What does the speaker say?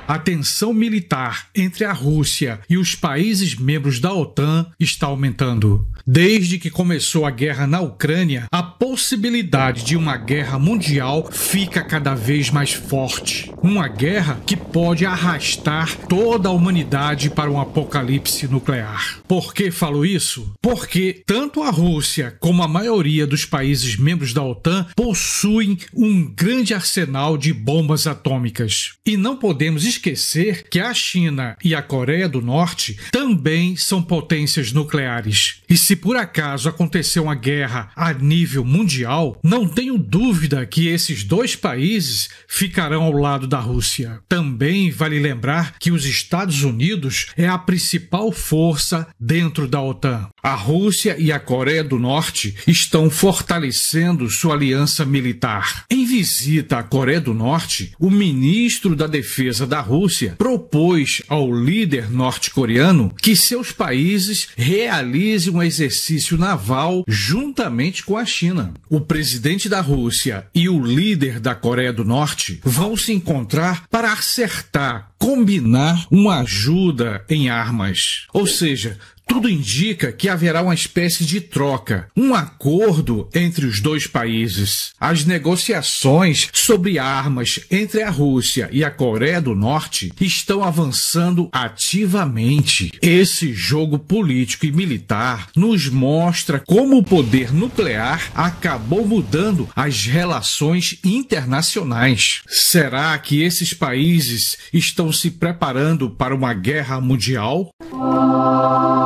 A tensão militar entre a Rússia e os países membros da OTAN está aumentando. Desde que começou a guerra na Ucrânia, a possibilidade de uma guerra mundial fica cada vez mais forte. Uma guerra que pode arrastar toda a humanidade para um apocalipse nuclear. Por que falo isso? Porque tanto a Rússia como a maioria dos países membros da OTAN possuem um grande arsenal de bombas atômicas. E não podemos esquecer que a China e a Coreia do Norte também são potências nucleares. E se por acaso acontecer uma guerra a nível mundial, não tenho dúvida que esses dois países ficarão ao lado da Rússia. Também vale lembrar que os Estados Unidos é a principal força dentro da OTAN. A Rússia e a Coreia do Norte estão fortalecendo sua aliança militar. Em visita à Coreia do Norte, o ministro da Defesa da Rússia propôs ao líder norte-coreano que seus países realizem um exercício naval juntamente com a China. O presidente da Rússia e o líder da Coreia do Norte vão se encontrar para acertar, combinar uma ajuda em armas. Ou seja, tudo indica que haverá uma espécie de troca, um acordo entre os dois países. As negociações sobre armas entre a Rússia e a Coreia do Norte estão avançando ativamente. Esse jogo político e militar nos mostra como o poder nuclear acabou mudando as relações internacionais. Será que esses países estão se preparando para uma guerra mundial?